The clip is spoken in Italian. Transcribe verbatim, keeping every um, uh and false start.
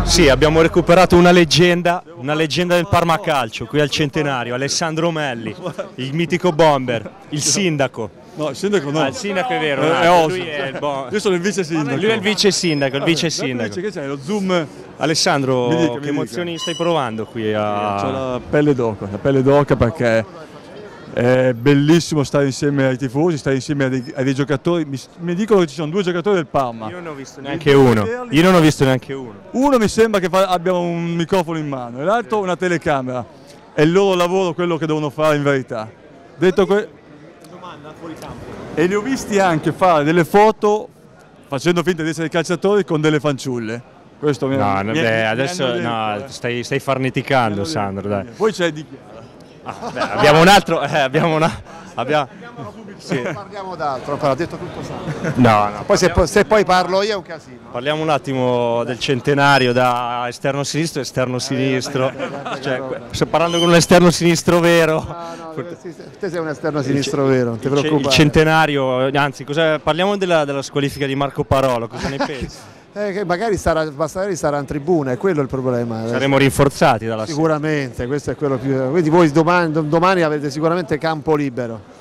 Sì, abbiamo recuperato una leggenda, una leggenda del Parma Calcio, qui al centenario, Alessandro Melli, il mitico bomber, il sindaco. No, il sindaco no. Ah, il sindaco è vero, è, è no, Oso. lui è il bo- Io sono il vice sindaco. Lui è il vice sindaco, il vice Invece sindaco. che c'è lo zoom. Alessandro, Mi dica, mi che dica. emozioni stai provando qui a... C'ho la pelle d'oca, la pelle d'oca perché è bellissimo stare insieme ai tifosi, stare insieme a dei, a dei giocatori. Mi, mi dicono che ci sono due giocatori del Parma. Io non ho visto neanche uno. Io non ho visto neanche uno. Uno mi sembra che fa, abbia un microfono in mano e l'altro una telecamera. È il loro lavoro quello che devono fare in verità. Detto que... E li ho visti anche fare delle foto facendo finta di essere calciatori con delle fanciulle. Questo mi No, mi- no, mi- beh, mi adesso hanno detto, no, eh. stai, stai farneticando, Sandro, dai. Poi c'è di Ah, beh, abbiamo un altro, eh, abbiamo una... Abbiamo... Sì. Parliamo d'altro, però ha detto tutto Sandro. No, no. Poi se, se poi parlo io è un casino. Parliamo un attimo del centenario da esterno sinistro, esterno sinistro. Cioè, sto parlando con un esterno sinistro vero. No, no, sì, te sei un esterno sinistro vero, non ti Il, ce- il preoccupare. centenario, anzi, cosa, parliamo della, della squalifica di Marco Parolo, cosa ne pensi? Eh, che magari sarà, magari sarà in tribuna, è quello il problema. Saremo rinforzati dalla Sicuramente, questo è quello più. Quindi voi domani, domani avete sicuramente campo libero.